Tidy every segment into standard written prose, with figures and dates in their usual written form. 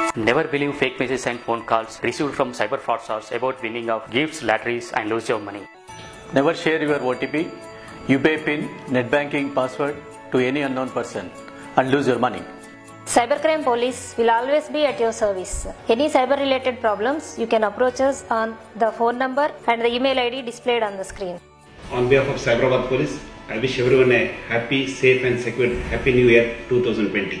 Never believe fake messages and phone calls received from cyber fraudsters about winning of gifts, lotteries and lose your money. Never share your OTP, UPI PIN, net banking password to any unknown person and lose your money. Cybercrime Police will always be at your service. Any cyber related problems, you can approach us on the phone number and the email ID displayed on the screen. On behalf of Cyberabad Police, I wish everyone a happy, safe and secure Happy New Year 2020.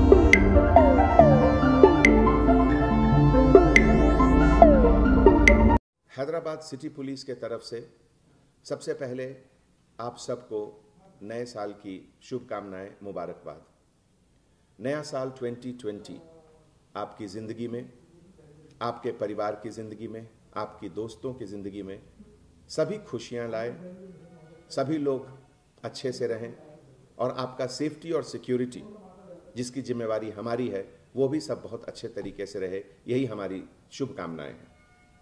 Hyderabad city police के तरफ से सबसे पहले आप सबको नए साल की शुभकामनाएं, मुबारकबाद। नया साल 2020 आपकी ज़िंदगी में, आपके परिवार की ज़िंदगी में, आपकी दोस्तों की ज़िंदगी में सभी खुशियां लाए, सभी लोग अच्छे से रहें और आपका सेफ्टी और सिक्योरिटी जिसकी जिम्मेवारी हमारी है वो भी सब बहुत अच्छे तरीके से रहे, यही हमारी शुभकामनाएं हैं।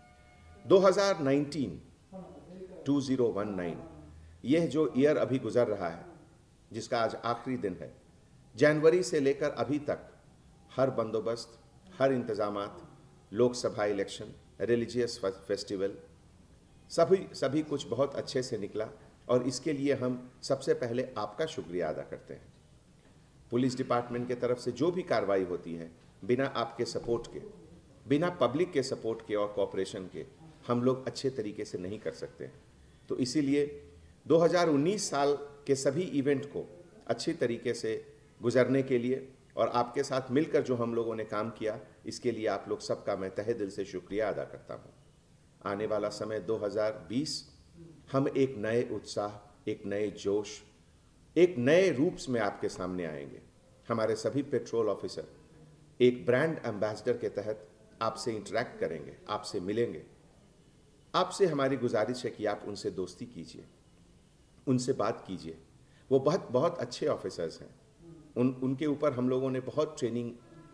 2019 यह जो ईयर अभी गुजर रहा है, जिसका आज आखिरी दिन है, जनवरी से लेकर अभी तक हर बंदोबस्त, हर इंतजामात, लोकसभा इलेक्शन, रिलीजियस फेस्टिवल, सभी कुछ बहुत अच्छे से निकला और इसके लिए हम सबसे पहले आपका शुक्रिया अदा करते हैं। पुलिस डिपार्टमेंट की तरफ से जो भी कार्रवाई होती है, बिना आपके सपोर्ट के, बिना पब्लिक के सपोर्ट के और कोऑपरेशन के हम लोग अच्छे तरीके से नहीं कर सकते हैं। तो इसीलिए 2019 साल के सभी इवेंट को अच्छी तरीके से गुजरने के लिए और आपके साथ मिलकर जो हम लोगों ने काम किया, इसके लिए आप लोग सबका मैं तहे दिल से शुक्रिया अदा करता हूँ। आने वाला समय 2020 हम एक नए उत्साह, एक नए जोश, एक नए रूप में आपके सामने आएंगे। हमारे सभी पेट्रोल ऑफिसर एक ब्रांड एम्बेसडर के तहत आपसे इंटरेक्ट करेंगे, आपसे मिलेंगे। आपसे हमारी गुजारिश है कि आप उनसे दोस्ती कीजिए, उनसे बात कीजिए। वो बहुत अच्छे ऑफिसर्स हैं। उनके ऊपर हम लोगों ने बहुत ट्रेनिंग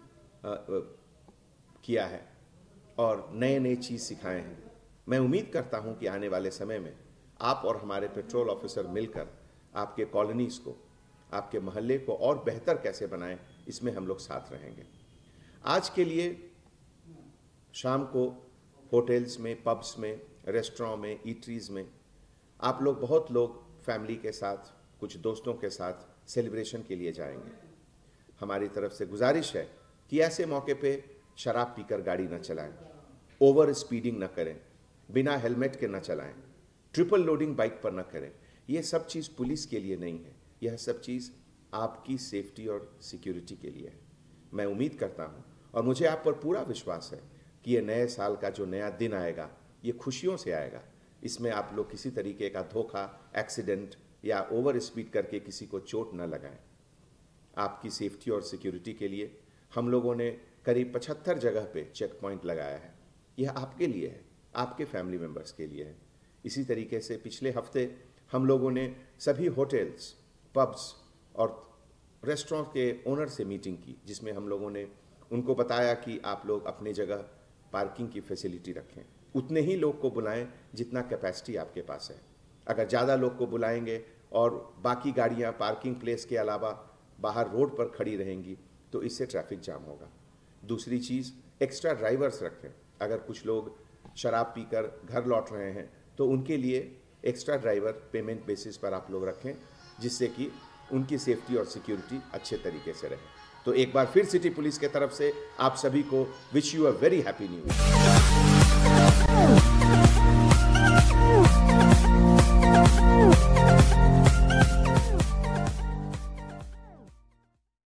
किया है और नए चीज़ सिखाए हैं। मैं उम्मीद करता हूं कि आने वाले समय में आप और हमारे पेट्रोल ऑफिसर मिलकर आपके कॉलोनीज़ को, आपके मोहल्ले को और बेहतर कैसे बनाएं, इसमें हम लोग साथ रहेंगे। आज के लिए शाम को होटल्स में, पब्स में, रेस्टोरेंट में, ईटरीज में आप लोग, बहुत लोग फैमिली के साथ, कुछ दोस्तों के साथ सेलिब्रेशन के लिए जाएंगे। हमारी तरफ से गुजारिश है कि ऐसे मौके पे शराब पीकर गाड़ी न चलाएं, ओवर स्पीडिंग न करें, बिना हेलमेट के न चलाएं, ट्रिपल लोडिंग बाइक पर न करें। ये सब चीज़ पुलिस के लिए नहीं है, यह सब चीज़ आपकी सेफ्टी और सिक्योरिटी के लिए है। मैं उम्मीद करता हूँ और मुझे आप पर पूरा विश्वास है कि ये नए साल का जो नया दिन आएगा, ये खुशियों से आएगा। इसमें आप लोग किसी तरीके का धोखा, एक्सीडेंट या ओवर स्पीड करके किसी को चोट न लगाएं। आपकी सेफ्टी और सिक्योरिटी के लिए हम लोगों ने करीब 75 जगह पे चेक पॉइंट लगाया है। यह आपके लिए है, आपके फैमिली मेम्बर्स के लिए है। इसी तरीके से पिछले हफ्ते हम लोगों ने सभी होटल्स, पब्स और रेस्टोरेंट के ओनर से मीटिंग की, जिसमें हम लोगों ने उनको बताया कि आप लोग अपनी जगह पार्किंग की फैसिलिटी रखें। उतने ही लोग को बुलाएं जितना कैपेसिटी आपके पास है। अगर ज़्यादा लोग को बुलाएंगे और बाकी गाड़ियां पार्किंग प्लेस के अलावा बाहर रोड पर खड़ी रहेंगी तो इससे ट्रैफिक जाम होगा। दूसरी चीज़, एक्स्ट्रा ड्राइवर्स रखें। अगर कुछ लोग शराब पीकर घर लौट रहे हैं तो उनके लिए एक्स्ट्रा ड्राइवर पेमेंट बेसिस पर आप लोग रखें, जिससे कि उनकी सेफ्टी और सिक्योरिटी अच्छे तरीके से रहे। तो एक बार फिर सिटी पुलिस के तरफ से आप सभी को wish you a very happy new year.